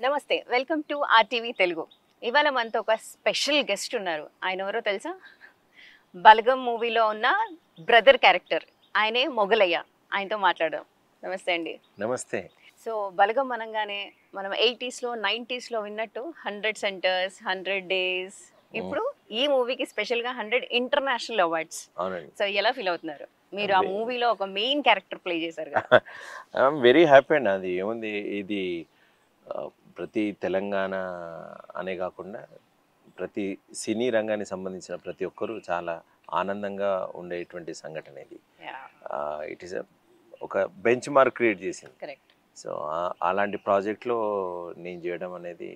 నమస్తే, welcome to RTV Telugu. ఇవాళ మనతో ఒక స్పెషల్ గెస్ట్ ఉన్నారు. ఆయన ఎవరో తెలుసా? బలగం మూవీలో ఉన్న బ్రదర్ క్యారెక్టర్. ఆయనే మొగలయ్య. ఆయనతో మాట్లాడదాం. నమస్తే అండి. నమస్తే. సో బలగం అనగానే మనం 80s లో 90s లో విన్నట్టు 100 సెంటర్స్, 100 డేస్. ఇప్పుడు ఈ మూవీకి స్పెషల్గా 100 ఇంటర్నేషనల్ అవార్డ్స్. అవునండి. సో ఎలా ఫీల్ అవుతున్నారు? మీరు ఆ మూవీలో ఒక మెయిన్ క్యారెక్టర్ ప్లే చేశారు కదా. ఐఎమ్ వెరీ హ్యాపీ అండి. అది ఏముంది, ఇది ప్రతి తెలంగాణ అనే కాకుండా ప్రతి సినీ రంగానికి సంబంధించిన ప్రతి ఒక్కరూ చాలా ఆనందంగా ఉండేటువంటి సంఘటన ఇది. ఇట్ ఈస్ ఒక బెంచ్ మార్క్ క్రియేట్ చేసింది. కరెక్ట్. సో అలాంటి ప్రాజెక్ట్లో నేను చేయడం అనేది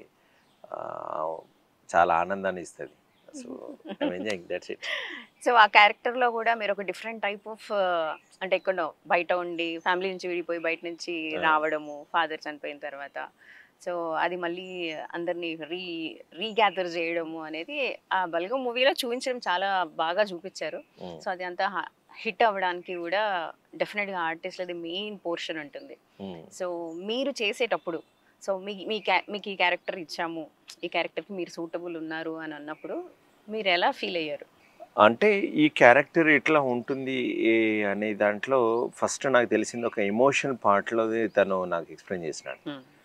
చాలా ఆనందాన్ని ఇస్తుంది. So I'm enjoying, that's it. So ఆ క్యారెక్టర్లో కూడా మీరు ఒక డిఫరెంట్ టైప్ ఆఫ్, అంటే ఎక్కడో బయట ఉండి ఫ్యామిలీ నుంచి విడిపోయి బయట నుంచి రావడము, ఫాదర్ చనిపోయిన తర్వాత. సో అది మళ్ళీ అందరినీ రీగ్యాదర్ చేయడము అనేది ఆ బలగం మూవీలో చూపించడం చాలా బాగా చూపించారు. సో అది అంతా హిట్ అవ్వడానికి కూడా డెఫినెట్గా ఆర్టిస్ట్లది మెయిన్ పోర్షన్ ఉంటుంది. సో మీరు చేసేటప్పుడు, సో మీకు ఈ క్యారెక్టర్ ఇచ్చాము, ఈ క్యారెక్టర్కి మీరు సూటబుల్ ఉన్నారు అని అన్నప్పుడు మీరు ఎలా ఫీల్ అయ్యారు? అంటే ఈ క్యారెక్టర్ ఎట్లా ఉంటుంది అనే దాంట్లో ఫస్ట్ నాకు తెలిసింది ఒక ఎమోషనల్ పార్ట్లో తను నాకు ఎక్స్ప్లెయిన్ చేసినాడు.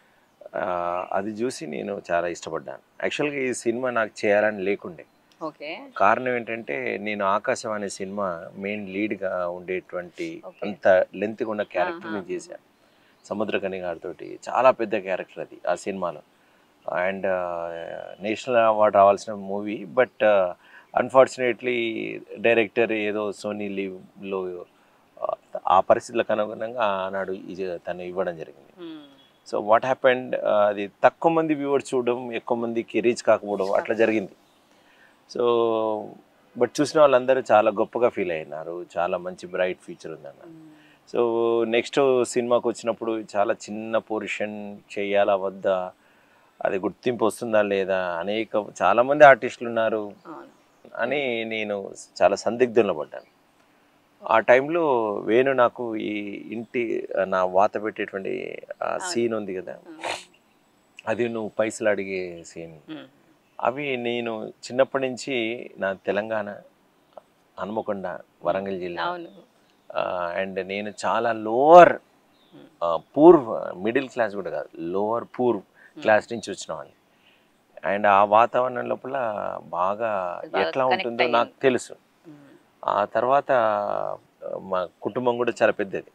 అది చూసి నేను చాలా ఇష్టపడ్డాను. యాక్చువల్గా ఈ సినిమా నాకు చేయాలని లేకుండే. కారణం ఏంటంటే నేను ఆకాశం అనే సినిమా మెయిన్ లీడ్గా ఉండేటువంటి అంత లెంత్గా ఉన్న క్యారెక్టర్ నేను చేశాను. సముద్రకని గారితో చాలా పెద్ద క్యారెక్టర్ అది ఆ సినిమాలో. అండ్ నేషనల్ అవార్డు రావాల్సిన మూవీ, బట్ అన్ఫార్చునేట్లీ డైరెక్టర్ ఏదో సోనీ లీవ్లో ఆ పరిస్థితులకు అనుగుణంగా ఆనాడు తను ఇవ్వడం జరిగింది. సో వాట్ హ్యాపెండ్, అది తక్కువ మంది వ్యూవర్స్ చూడడం, ఎక్కువ మందికి రీచ్ కాకపోవడం అట్లా జరిగింది. సో బట్ చూసిన వాళ్ళందరూ చాలా గొప్పగా ఫీల్ అయినారు. చాలా మంచి బ్రైట్ ఫ్యూచర్ ఉందన్నారు. సో నెక్స్ట్ సినిమాకి వచ్చినప్పుడు చాలా చిన్న పోర్షన్ చేయాలా వద్దా, అది గుర్తింపు వస్తుందా లేదా, చాలామంది ఆర్టిస్టులు ఉన్నారు అని నేను చాలా సందిగ్ధంలో పడ్డాను. ఆ టైంలో వేణు నాకు ఈ ఇంటి నా వాత పెట్టేటువంటి సీన్ ఉంది కదా, అది నువ్వు పైసలు అడిగే సీన్, అవి నేను చిన్నప్పటి నుంచి నా తెలంగాణ, హనుమకొండ, వరంగల్ జిల్లా, అండ్ నేను చాలా లోవర్ పూర్, మిడిల్ క్లాస్ కూడా కాదు, లోవర్ పూర్ క్లాస్ నుంచి వచ్చిన వాళ్ళని. అండ్ ఆ వాతావరణం లోపల బాగా ఎట్లా ఉంటుందో నాకు తెలుసు. ఆ తర్వాత మా కుటుంబం కూడా చాలా పెద్దది.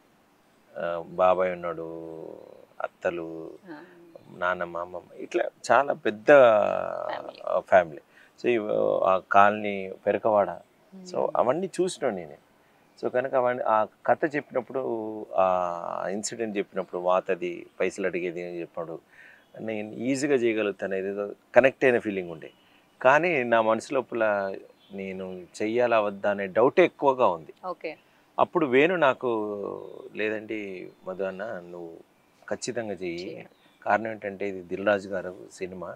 బాబాయ్ ఉన్నాడు, అత్తలు, నాన్నమ్మ, అమ్మమ్మ, ఇట్లా చాలా పెద్ద ఫ్యామిలీ. సో ఆ కాలనీ, పెరకవాడ, సో అవన్నీ చూసినాను నేను. సో కనుక అవన్నీ ఆ కథ చెప్పినప్పుడు, ఆ ఇన్సిడెంట్ చెప్పినప్పుడు, వాతది పైసలు అడిగేది అని చెప్పినప్పుడు నేను ఈజీగా చేయగలుగుతాను, ఏదేదో కనెక్ట్ అయిన ఫీలింగ్ ఉండే. కానీ నా మనసు లోపల నేను చెయ్యాలా వద్దా అనే డౌటే ఎక్కువగా ఉంది. అప్పుడు వేణు నాకు, లేదండి మధు అన్న, నువ్వు ఖచ్చితంగా చెయ్యి. కారణం ఏంటంటే ఇది దిల్ రాజు గారు సినిమా,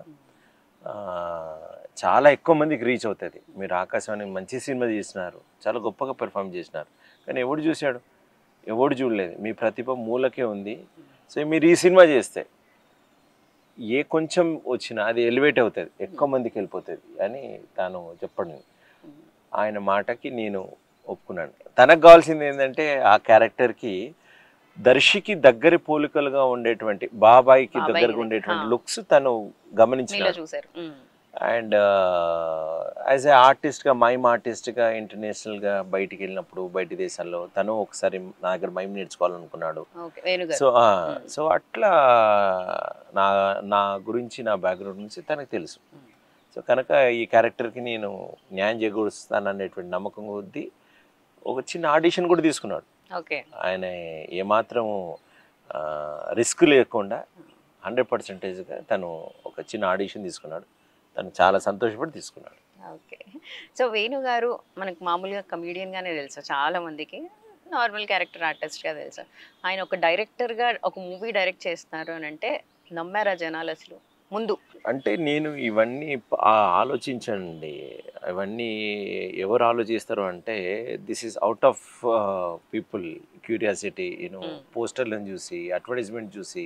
చాలా ఎక్కువ మందికి రీచ్ అవుతుంది. మీరు ఆకాశాన్ని మంచి సినిమా చేసినారు, చాలా గొప్పగా పెర్ఫామ్ చేసినారు, కానీ ఎవడు చూశాడు? ఎవడు చూడలేదు. మీ ప్రతిభ మూలకే ఉంది. సో మీరు ఈ సినిమా చేస్తే ఏ కొంచెం వచ్చినా అది ఎలివేట్ అవుతుంది, ఎక్కువ మందికి వెళ్ళిపోతుంది అని తాను చెప్పండి. ఆయన మాటకి నేను ఒప్పుకున్నాను. తనకు కావాల్సింది ఏంటంటే ఆ క్యారెక్టర్కి దర్శికి దగ్గర పోలికలుగా ఉండేటువంటి, బాబాయికి దగ్గరగా ఉండేటువంటి లుక్స్ తను గమనించారు. అండ్ యాజ్ ఏ ఆర్టిస్ట్గా, మైమ్ ఆర్టిస్ట్గా ఇంటర్నేషనల్గా బయటికి వెళ్ళినప్పుడు, బయటి దేశాల్లో తను ఒకసారి నా దగ్గర మైమ్ నేర్చుకోవాలనుకున్నాడు. సో అట్లా నా గురించి, నా బ్యాక్గ్రౌండ్ నుంచి తనకు తెలుసు. సో కనుక ఈ క్యారెక్టర్కి నేను న్యాయం చేకూరుస్తాననేటువంటి నమ్మకం కొద్దీ ఒక చిన్న ఆడిషన్ కూడా తీసుకున్నాడు. ఆయన ఏమాత్రం రిస్క్ లేకుండా 100%గా తను ఒక చిన్న ఆడిషన్ తీసుకున్నాడు. తను చాలా సంతోషపడి తీసుకున్నాడు. సో వేణు గారు మనకు మామూలుగా కమీడియన్గానే తెలుసు, చాలా మందికి నార్మల్ క్యారెక్టర్ ఆర్టిస్ట్గా తెలుసు. ఆయన ఒక డైరెక్టర్గా ఒక మూవీ డైరెక్ట్ చేస్తున్నారు అని అంటే నమ్మారా జనాలు అసలు ముందు? అంటే నేను ఇవన్నీ ఆలోచించండి, ఇవన్నీ ఎవరు ఆలోచిస్తారు అంటే, this is out of people curiosity, you know, పోస్టర్లను చూసి, అడ్వర్టైజ్మెంట్ చూసి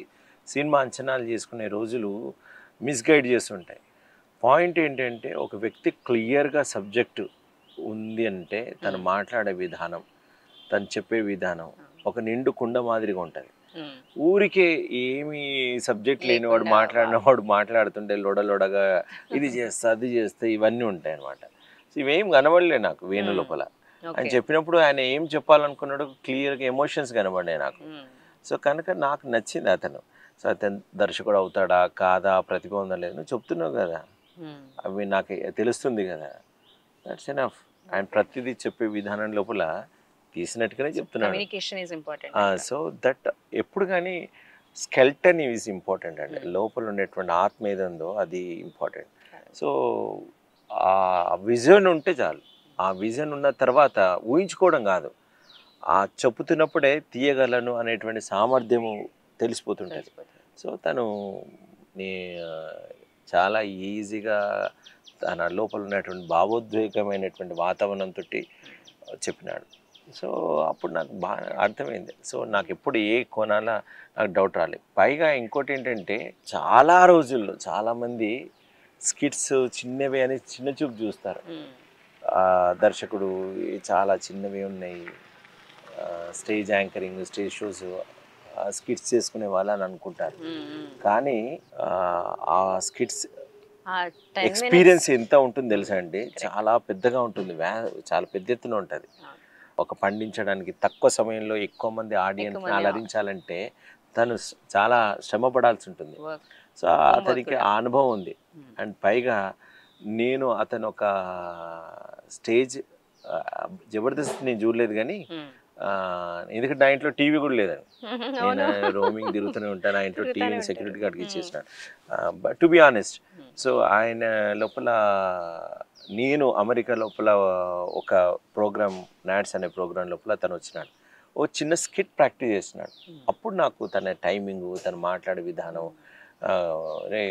సినిమా అంచనాలు చేసుకునే రోజులు మిస్గైడ్ చేస్తుంటాయి. పాయింట్ ఏంటంటే ఒక వ్యక్తి క్లియర్గా సబ్జెక్టు ఉంది అంటే తను మాట్లాడే విధానం, తను చెప్పే విధానం ఒక నిండు కుండ మాదిరిగా ఉంటుంది. ఊరికే ఏమి సబ్జెక్ట్ లేనివాడు మాట్లాడినవాడు మాట్లాడుతుంటే లొడలొడగా ఇది చేస్తా అది చేస్తే ఇవన్నీ ఉంటాయి అన్నమాట. సో ఇవేం కనబడలే నాకు వేణు లోపల. ఆయన చెప్పినప్పుడు ఆయన ఏం చెప్పాలనుకున్నాడు క్లియర్గా ఎమోషన్స్ కనబడ్డాయి నాకు. సో కనుక నాకు నచ్చింది అతను. సో అతను దర్శకుడు అవుతాడా కాదా ప్రతిభ ఉందా లేదు నువ్వు చెప్తున్నావు కదా, అవి నాకు తెలుస్తుంది కదా, దట్స్ ఎనఫ్. ఆయన ప్రతిదీ చెప్పే విధానం లోపల తీసినట్టుగానే చెప్తున్నాడు. సో దట్ ఎప్పుడు కానీ స్కెల్టన్ ఈజ్ ఇంపార్టెంట్ అండి. లోపల ఉండేటువంటి ఆత్మ ఏదందో అది ఇంపార్టెంట్. సో ఆ విజన్ ఉంటే చాలు. ఆ విజన్ ఉన్న తర్వాత ఊహించుకోవడం కాదు, ఆ చెప్పుతున్నప్పుడే తీయగలను అనేటువంటి సామర్థ్యము తెలిసిపోతుంటుంది. సో తను చాలా ఈజీగా తన లోపల ఉన్నటువంటి భావోద్వేగమైనటువంటి వాతావరణంతో చెప్పినాడు. సో అప్పుడు నాకు బాగా అర్థమైంది. సో నాకు ఎప్పుడు ఏ కోణాల నాకు డౌట్ రాలేదు. పైగా ఇంకోటి ఏంటంటే చాలా రోజుల్లో చాలామంది స్కిట్స్ చిన్నవి అని చిన్న చూపు చూస్తారు. దర్శకుడు చాలా చిన్నవి ఉన్నాయి, stage anchoring stage shows skits చేసుకునే వాళ్ళని అనుకుంటారు. కానీ ఆ స్కిట్స్ ఎక్స్పీరియన్స్ ఎంత ఉంటుంది తెలుసా అండి, చాలా పెద్దగా ఉంటుంది, చాలా పెద్ద ఎత్తున ఉంటుంది. ఒక పండించడానికి తక్కువ సమయంలో ఎక్కువ మంది ఆడియన్స్ని అలరించాలంటే తను చాలా శ్రమ పడాల్సి ఉంటుంది. సో అతనికి ఆ అనుభవం ఉంది. అండ్ పైగా నేను అతను ఒక స్టేజ్ జబర్దస్త్ నేను చూడలేదు కానీ ఎందుకంటే నా ఇంట్లో టీవీ కూడా లేదని, నేను రోమింగ్ తిరుగుతూనే ఉంటాను, ఆ ఇంట్లో టీవీని సెక్యూరిటీ గార్డ్కి ఇచ్చేసినాను. But to be honest, so ఆయన లోపల నేను అమెరికా లోపల ఒక ప్రోగ్రామ్ నాట్స్ అనే ప్రోగ్రాం లోపల తను వచ్చినాడు, ఓ చిన్న స్కిట్ ప్రాక్టీస్ చేస్తున్నాడు. అప్పుడు నాకు తన టైమింగ్, తను మాట్లాడే విధానం, రే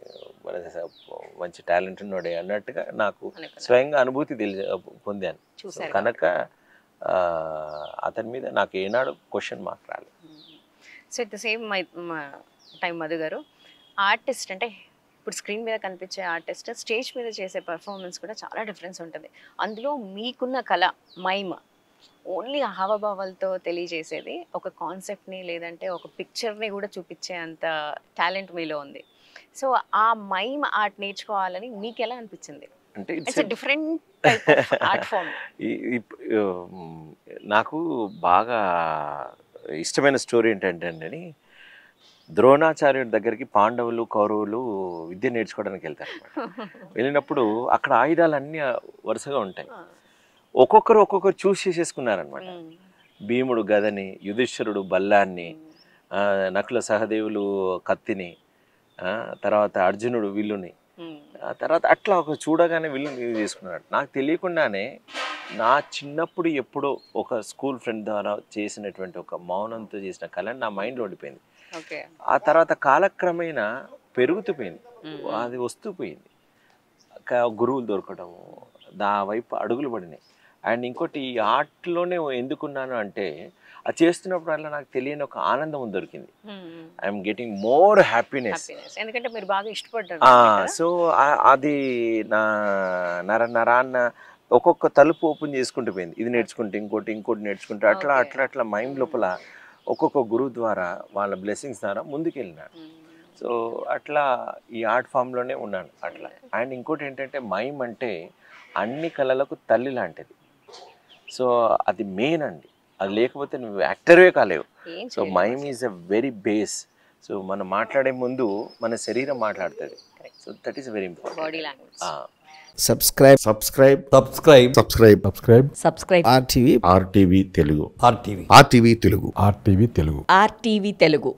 మంచి టాలెంట్ ఉన్నాడే అన్నట్టుగా నాకు స్వయంగా అనుభూతి పొందాను. కనుక అతని మీద నాకు ఏనాడు క్వశ్చన్ మార్క్ రాలేదు. So at the same time Madhu garu, artist అంటే ఇప్పుడు స్క్రీన్ మీద కనిపించే ఆర్టిస్ట్ స్టేజ్ మీద చేసే పర్ఫార్మెన్స్ కూడా చాలా డిఫరెన్స్ ఉంటుంది. అందులో మీకున్న కళ మైమ్ ఓన్లీ హావభావాలతో తెలియజేసేది, ఒక కాన్సెప్ట్ని లేదంటే ఒక పిక్చర్ని కూడా చూపించే అంత టాలెంట్ మీలో ఉంది. సో ఆ మైమ్ ఆర్ట్ నేర్చుకోవాలని మీకు ఎలా అనిపించింది? అంటే it's different type of art form. నాకు బాగా ఇష్టమైన స్టోరీ ఏంటంటే అండి, ద్రోణాచార్యుడి దగ్గరికి పాండవులు కౌరవులు విద్య నేర్చుకోవడానికి వెళ్తారు. వెళ్ళినప్పుడు అక్కడ ఆయుధాలన్నీ వరుసగా ఉంటాయి, ఒక్కొక్కరు చూస్ చేసేసుకున్నారనమాట. భీముడు గదని, యుధిష్ఠిరుడు బల్లాన్ని, నకుల సహదేవులు కత్తిని, తర్వాత అర్జునుడు విల్లుని, తర్వాత అట్లా ఒక చూడగానే విల్లుని తీసుకున్నాడు. నాకు తెలియకుండానే నా చిన్నప్పుడు ఎప్పుడో ఒక స్కూల్ ఫ్రెండ్ ద్వారా చేసినటువంటి ఒక మౌనంతో చేసిన కళ నా మైండ్లో ఉండిపోయింది. ఆ తర్వాత కాలక్రమేణా పెరుగుతూ పోయింది, అది వస్తూ పోయింది, గురువులు దొరకడము, దా వైపు అడుగులు పడినాయి. అండ్ ఇంకోటి ఈ ఆర్ట్లోనే ఎందుకున్నాను అంటే అది చేస్తున్నప్పుడు అలా నాకు తెలియని ఒక ఆనందం దొరికింది. ఐఎమ్ గెటింగ్ మోర్ హ్యాపీనెస్, ఎందుకంటే మీరు బాగా ఇష్టపడ్డారు. సో అది నా నరాన్న ఒక్కొక్క తలుపు ఓపెన్ చేసుకుంటూ పోయింది. ఇది నేర్చుకుంటే ఇంకోటి నేర్చుకుంటే అట్లా మైండ్ లోపల ఒక్కొక్క గురువు ద్వారా వాళ్ళ బ్లెస్సింగ్స్ ద్వారా ముందుకెళ్ళినాను. సో అట్లా ఈ ఆర్ట్ ఫామ్లోనే ఉన్నాను అట్లా. అండ్ ఇంకోటి ఏంటంటే మైమ్ అంటే అన్ని కళలకు తల్లి లాంటిది. సో అది మెయిన్ అండి, అది లేకపోతే నువ్వు యాక్టర్వే కాలేవు. So mime is a very base. So మనం మాట్లాడే ముందు మన శరీరం మాట్లాడుతుంది. So that is very important. Subscribe RTV Telugu. RTV Telugu.